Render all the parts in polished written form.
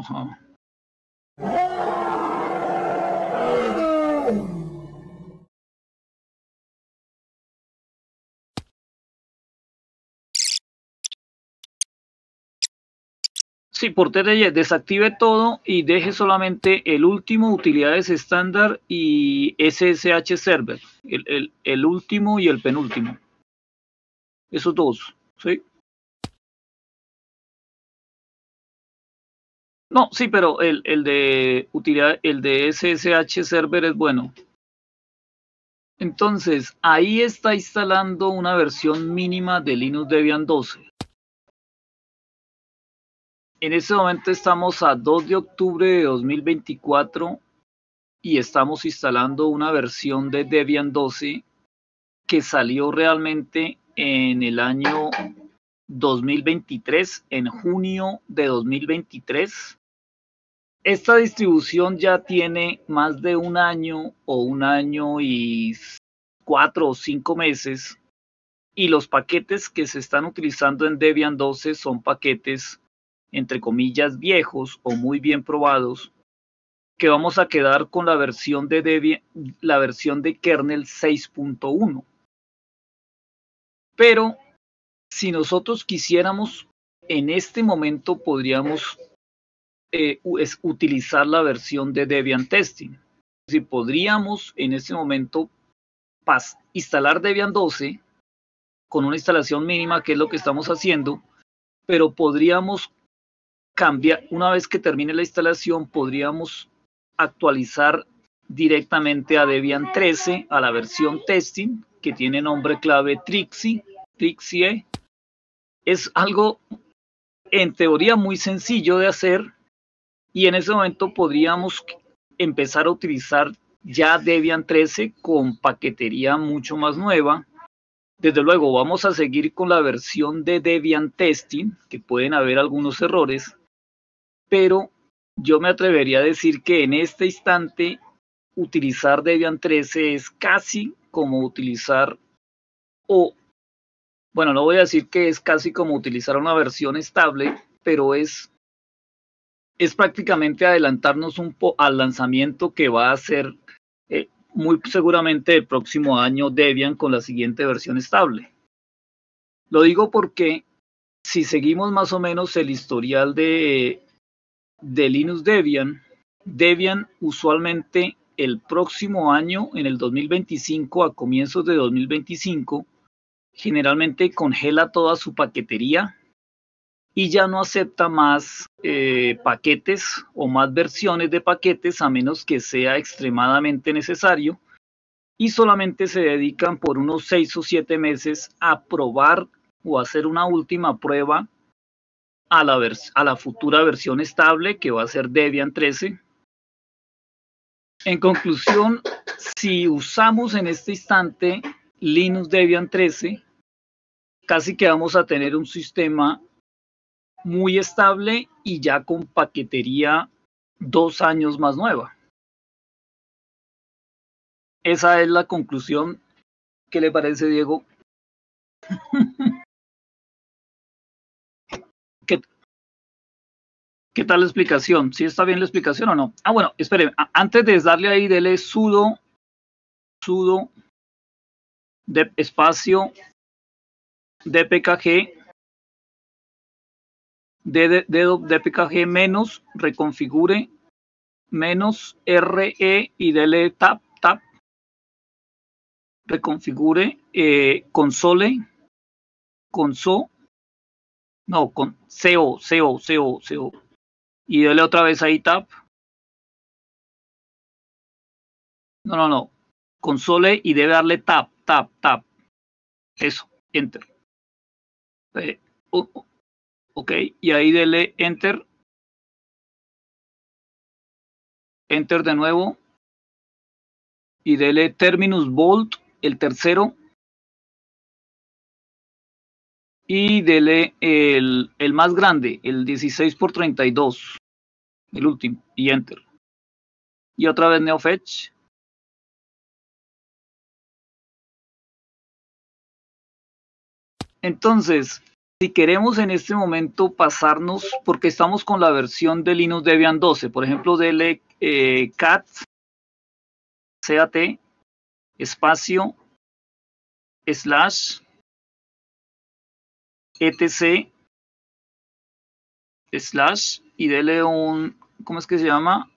Ajá. Sí, por TTY, desactive todo y deje solamente el último, utilidades estándar y SSH Server, el último y el penúltimo. Esos dos, ¿sí? No, sí, pero el de utilidad, el de SSH Server es bueno. Entonces, ahí está instalando una versión mínima de Linux Debian 12. En este momento estamos a 2 de octubre de 2024 y estamos instalando una versión de Debian 12 que salió realmente en el año 2023, en junio de 2023. Esta distribución ya tiene más de un año o un año y 4 o 5 meses, y los paquetes que se están utilizando en Debian 12 son paquetes entre comillas viejos o muy bien probados, que vamos a quedar con la versión de Debian, la versión de kernel 6.1. Pero si nosotros quisiéramos, en este momento podríamos utilizar la versión de Debian Testing. Si podríamos en este momento instalar Debian 12 con una instalación mínima, que es lo que estamos haciendo, pero podríamos cambiar, una vez que termine la instalación, podríamos actualizar directamente a Debian 13, a la versión Testing, que tiene nombre clave Trixie. Es algo en teoría muy sencillo de hacer, y en ese momento podríamos empezar a utilizar ya Debian 13 con paquetería mucho más nueva. Desde luego vamos a seguir con la versión de Debian Testing, que pueden haber algunos errores, pero yo me atrevería a decir que en este instante utilizar Debian 13 es casi como utilizar, o bueno, no voy a decir que es casi como utilizar una versión estable, pero es prácticamente adelantarnos un poco al lanzamiento que va a ser muy seguramente el próximo año Debian con la siguiente versión estable. Lo digo porque si seguimos más o menos el historial de Linux Debian usualmente el próximo año, en el 2025, a comienzos de 2025, generalmente congela toda su paquetería y ya no acepta más paquetes o más versiones de paquetes, a menos que sea extremadamente necesario, y solamente se dedican por unos 6 o 7 meses a probar o hacer una última prueba a la futura versión estable, que va a ser Debian 13. En conclusión, si usamos en este instante Linux Debian 13, casi que vamos a tener un sistema muy estable y ya con paquetería 2 años más nueva. Esa es la conclusión. ¿Qué le parece, Diego? ¿Qué, ¿Qué tal la explicación? ¿Sí está bien la explicación o no? Ah, bueno, espere, antes de darle ahí, dele sudo de espacio dpkg dpkg menos reconfigure menos re y dele tab reconfigure console no, con co y dele otra vez ahí tab. No, console y debe darle tab. Eso, enter. Ok, y ahí dele enter de nuevo y dele terminus bold, el tercero, y dele el más grande, el 16x32, el último, y enter. Y otra vez neofetch. Entonces, Si queremos en este momento pasarnos, porque estamos con la versión de Linux Debian 12, por ejemplo, dele cat espacio slash etc slash y dele un, ¿cómo es que se llama?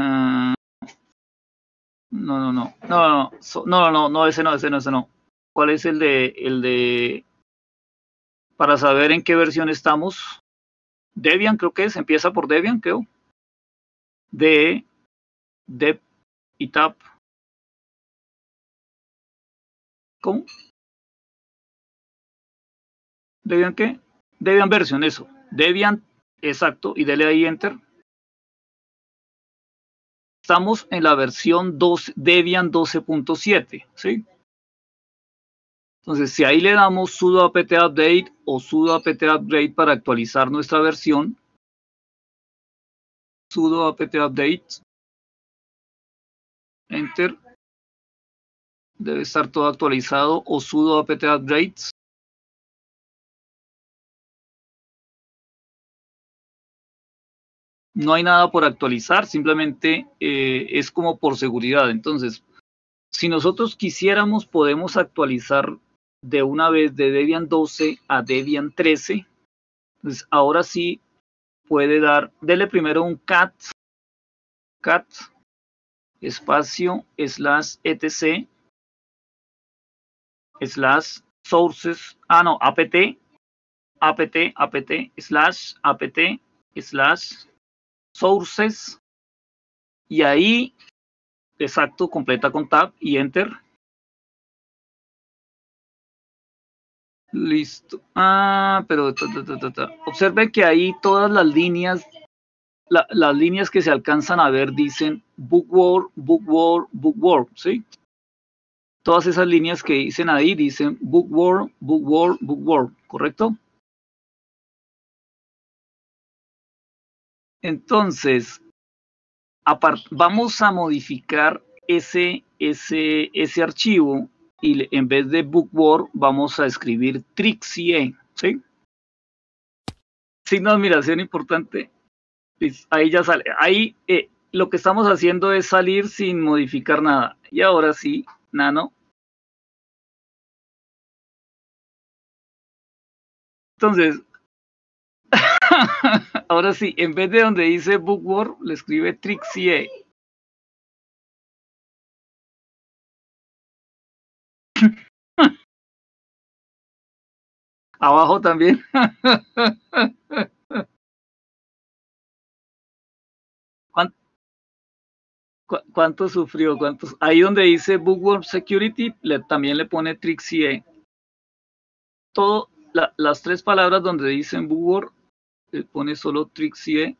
No, ese no. ¿Cuál es el de para saber en qué versión estamos? Debian creo que es, empieza por Debian, creo. De dep y tap. ¿Cómo? ¿Debian qué? Debian version, eso. Debian, exacto, y dele ahí enter. Estamos en la versión 2, Debian 12.7, ¿sí? Entonces, si ahí le damos sudo apt update o sudo apt upgrade para actualizar nuestra versión, sudo apt update, enter, debe estar todo actualizado, o sudo apt upgrade. No hay nada por actualizar, simplemente es como por seguridad. Entonces, si nosotros quisiéramos, podemos actualizar de una vez de Debian 12 a Debian 13. Entonces, ahora sí puede dele primero un cat espacio slash etc slash sources, apt slash sources, y ahí, exacto, completa con tab y enter. Listo. Pero observen que ahí todas las líneas, las líneas que se alcanzan a ver dicen bookworm, bookworm, bookworm, ¿sí? Todas esas líneas que dicen ahí dicen bookworm, bookworm, bookworm, ¿correcto? Entonces, vamos a modificar ese archivo y en vez de bookworm vamos a escribir trixie, ¿sí? Signo de admiración importante. Ahí ya sale. Ahí lo que estamos haciendo es salir sin modificar nada. Y ahora sí, nano. Entonces, ahora sí, en vez de donde dice bookworm, le escribe trixie. Abajo también. ¿Cuánto sufrió? ¿Cuántos? Ahí donde dice bookworm security, también le pone trixie. Todo, las tres palabras donde dicen bookworm, le pone solo trixie.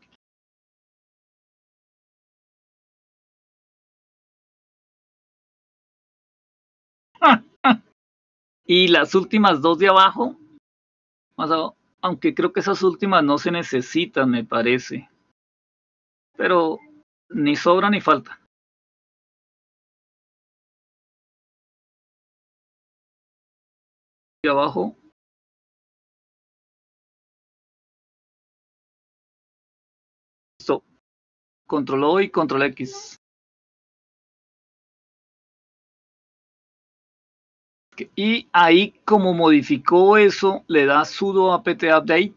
Y las últimas dos de abajo, más abajo, aunque creo que esas últimas no se necesitan, me parece. Pero ni sobra ni falta. De abajo, listo. Control O y Control X. Y ahí, como modificó eso, le da sudo apt update.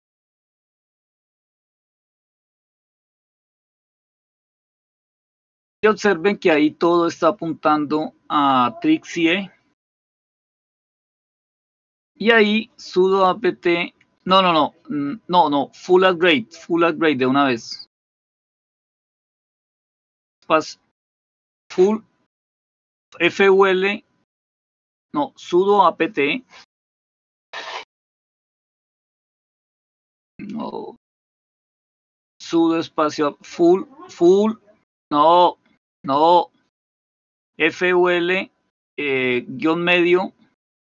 Y observen que ahí todo está apuntando a trixie. Y ahí sudo apt, no, full upgrade de una vez. Full ful, no, sudo apt, no, sudo espacio full, no, ful guión medio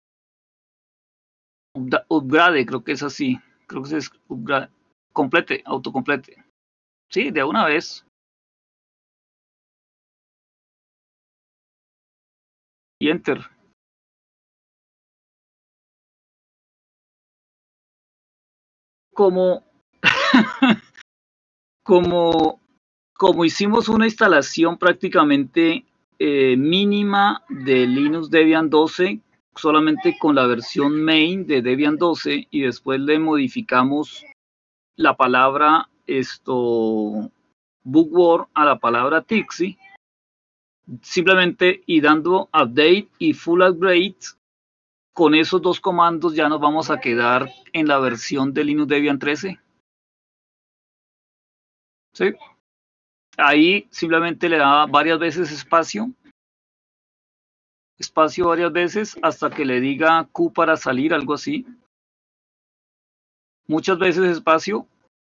upgrade, creo que es así, creo que es upgrade, complete, autocomplete. Sí, de una vez. Y enter. como, como, como hicimos una instalación prácticamente mínima de Linux Debian 12, solamente con la versión main de Debian 12, y después le modificamos la palabra bookworm a la palabra Tixi, simplemente y dando update y full upgrade, con esos dos comandos ya nos vamos a quedar en la versión de Linux Debian 13. ¿Sí? Ahí simplemente le da varias veces espacio varias veces hasta que le diga Q para salir, algo así. Muchas veces espacio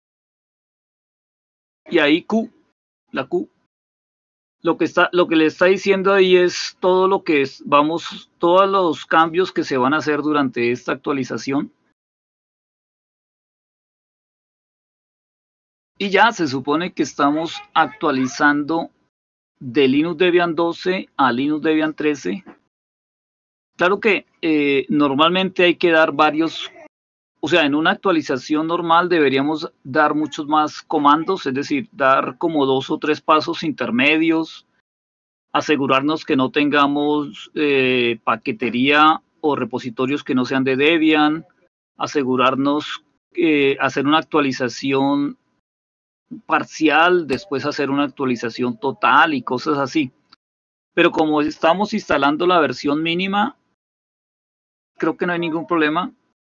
y ahí Q, la Q. Lo que le está diciendo ahí es todo lo que es, todos los cambios que se van a hacer durante esta actualización. Y ya se supone que estamos actualizando de Linux Debian 12 a Linux Debian 13. Claro que normalmente hay que dar varios, o sea, en una actualización normal deberíamos dar muchos más comandos, es decir, dar como 2 o 3 pasos intermedios, asegurarnos que no tengamos paquetería o repositorios que no sean de Debian, asegurarnos hacer una actualización parcial, después hacer una actualización total y cosas así. Pero como estamos instalando la versión mínima, creo que no hay ningún problema.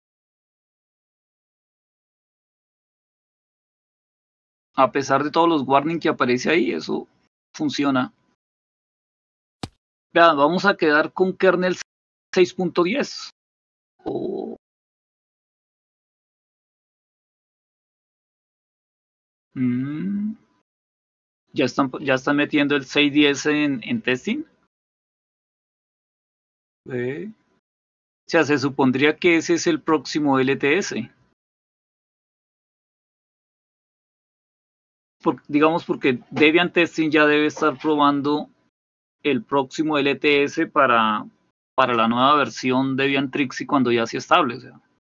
A pesar de todos los warnings que aparece ahí, eso funciona. Vean, vamos a quedar con kernel 6.10. Oh, mm, ya están metiendo el 6.10 en testing. O sea, se supondría que ese es el próximo LTS. Digamos porque Debian Testing ya debe estar probando el próximo LTS para la nueva versión Debian Trixie cuando ya sea estable. O sea.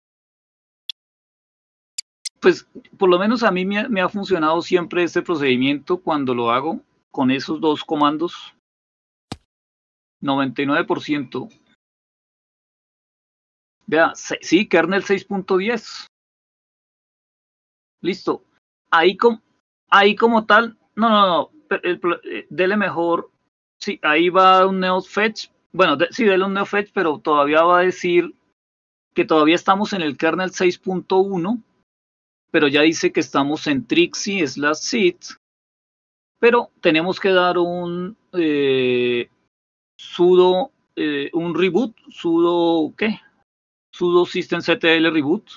Pues por lo menos a mí me ha funcionado siempre este procedimiento cuando lo hago con esos dos comandos. 99%. Vea, sí, kernel 6.10. Listo. Ahí, ahí como tal, no, dele mejor. Sí, ahí va un neofetch. Bueno, sí, dele un neofetch, pero todavía va a decir que todavía estamos en el kernel 6.1, pero ya dice que estamos en Trixie/seed, pero tenemos que dar un sudo, un reboot, sudo, ¿qué? Sudo systemctl reboot,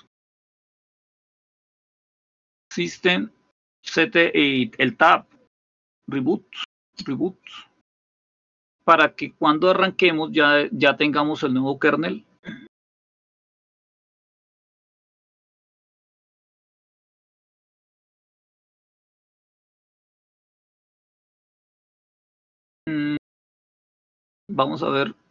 systemctl, el tab, reboot, para que cuando arranquemos ya tengamos el nuevo kernel. Vamos a ver.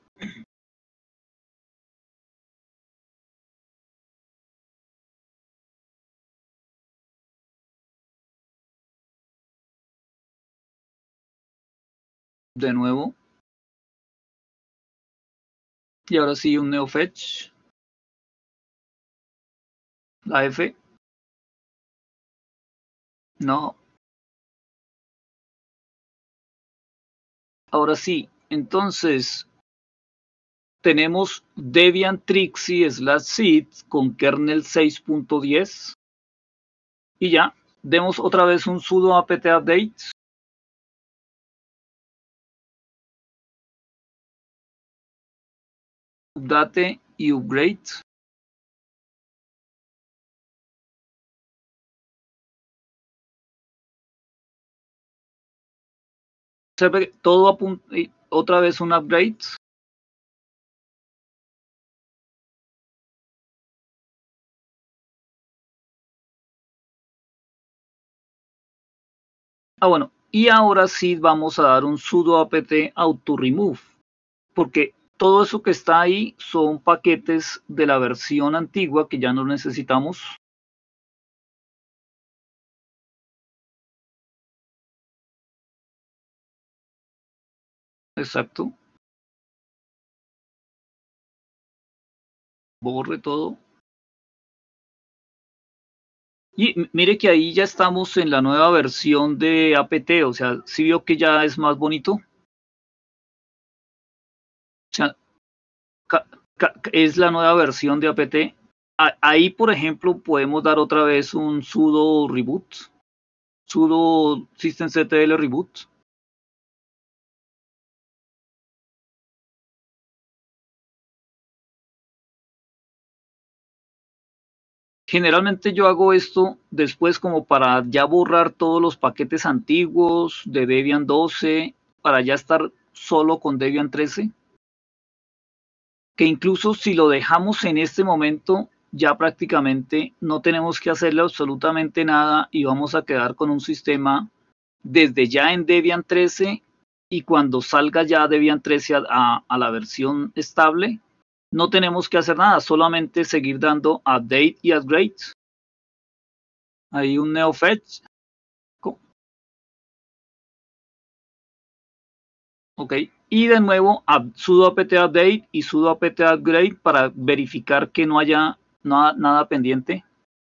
De nuevo. Y ahora sí, un neofetch. La F. No. Ahora sí. Entonces, tenemos Debian Trixie/seed con kernel 6.10. Y ya. Demos otra vez un sudo apt update. Update y upgrade. Todo otra vez un upgrade. Bueno, y ahora sí vamos a dar un sudo apt auto remove, porque todo eso que está ahí son paquetes de la versión antigua que ya no necesitamos. exacto. Borre todo. Y mire que ahí ya estamos en la nueva versión de APT, o sea, sí vio que ya es más bonito. O sea, es la nueva versión de APT. Ahí, por ejemplo, podemos dar otra vez un sudo reboot, sudo systemctl reboot. Generalmente yo hago esto después como para ya borrar todos los paquetes antiguos de Debian 12, para ya estar solo con Debian 13, que incluso si lo dejamos en este momento, ya prácticamente no tenemos que hacerle absolutamente nada y vamos a quedar con un sistema desde ya en Debian 13, y cuando salga ya Debian 13 a la versión estable, no tenemos que hacer nada, solamente seguir dando update y upgrade. Hay un neofetch. Ok, y de nuevo sudo apt update y sudo apt upgrade para verificar que no haya nada pendiente.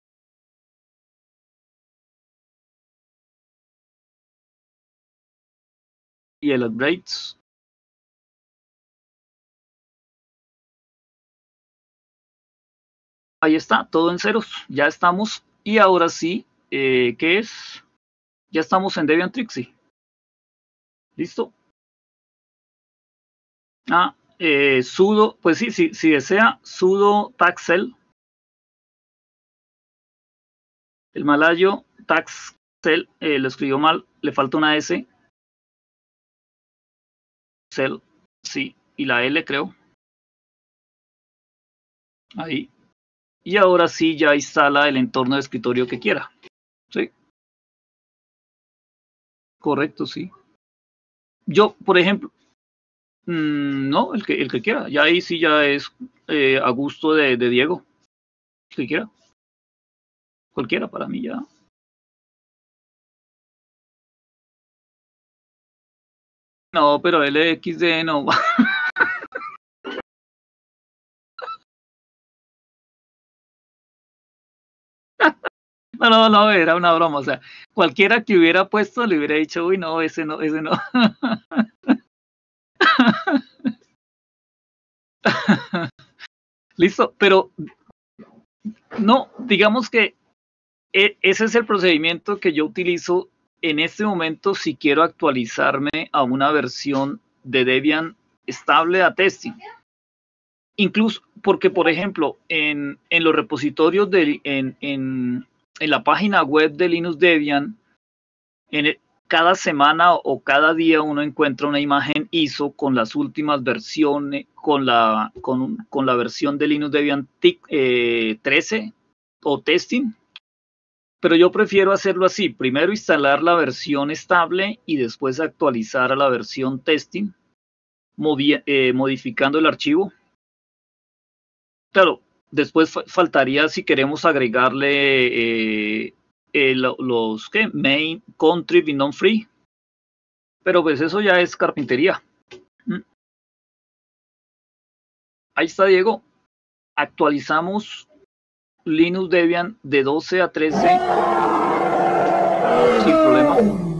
Y el upgrades. Ahí está, todo en ceros. Ya estamos. Y ahora sí, ¿qué es? Ya estamos en Debian Trixie. ¿Listo? Sudo, pues sí, si desea, sudo taxel. El malayo taxel lo escribió mal, le falta una S. Cell, sí, y la L creo. Ahí. Y ahora sí ya instala el entorno de escritorio que quiera. Sí, correcto, sí. Yo, por ejemplo, no, el que quiera. Ya ahí sí ya es a gusto de Diego. El que quiera. Cualquiera para mí ya. No, pero LXD no. No, no, no, era una broma. O sea, cualquiera que hubiera puesto le hubiera dicho, uy, no, ese no, ese no. Listo, pero no, digamos que ese es el procedimiento que yo utilizo en este momento si quiero actualizarme a una versión de Debian estable a testing. Incluso porque, por ejemplo, en los repositorios en la página web de Linux Debian, cada semana o cada día uno encuentra una imagen ISO con las últimas versiones, con la versión de Linux Debian 13 o testing. Pero yo prefiero hacerlo así, primero instalar la versión estable y después actualizar a la versión testing, modificando el archivo. Claro, después faltaría si queremos agregarle los main, contrib y non-free, pero pues eso ya es carpintería. Mm. Ahí está, Diego. Actualizamos Linux Debian de 12 a 13 sin problema.